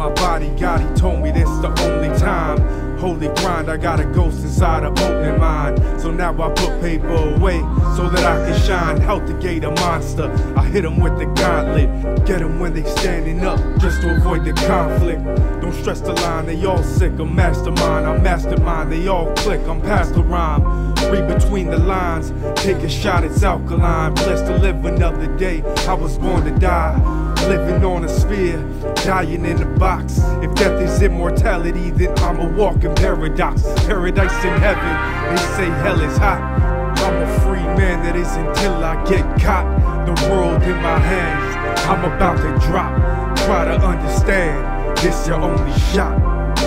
my bodyguard, he told me this the only time. Holy grind, I got a ghost inside of opening mind. So now I put paper away so that I can shine. Out the gate a monster, I hit him with the gauntlet. Get him when they standing up, just to avoid the conflict. Don't stress the line, they all sick. I'm mastermind, I'm mastermind, they all click. I'm past the rhyme, read between the lines. Take a shot, it's alkaline. Blessed to live another day, I was born to die. Living on a sphere, dying in a box. If death is immortality, then I'm a walking paradox. Paradise in heaven, they say hell is hot. I'm a free man, that is until I get caught. The world in my hands, I'm about to drop. Try to understand, this your only shot.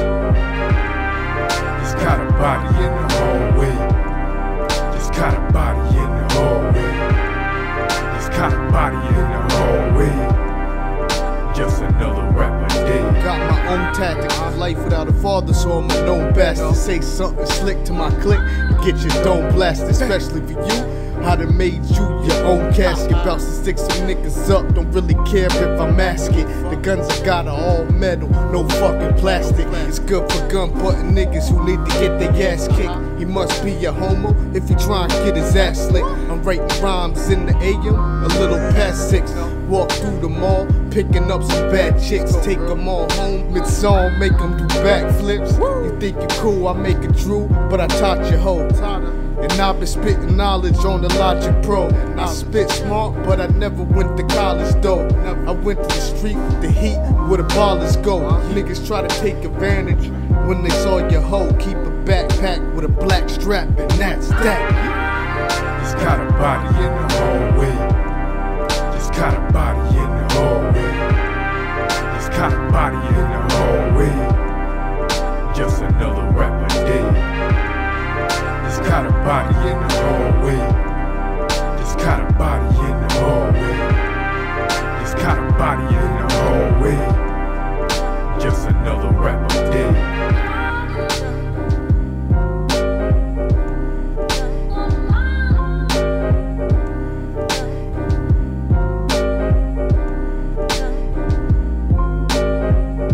Just got a body in the hallway. Just got a body in the hallway. Just got a body in the hallway. Just another rapper day. Got my own tactics of life without a father, so I'm a known bastard. Say something slick to my clique, get your dome blasted. Especially for you, I done made you your own casket. Bout to stick some niggas up, don't really care if I mask it. The guns I got are all metal, no fucking plastic. It's good for gun button niggas who need to get their ass kicked. He must be a homo if he try and get his ass slick. I'm writing rhymes in the AM, a little past 6. Walk through the mall, picking up some bad chicks. Take them all home, mid-song, make them do backflips. You think you cool, I make it true, but I taught you hoe. And I've been spitting knowledge on the Logic Pro. I spit smart, but I never went to college though. I went to the street with the heat, where the ballers go. Niggas try to take advantage when they saw your hoe. Keep a backpack with a black strap, and that's that. Just got a body in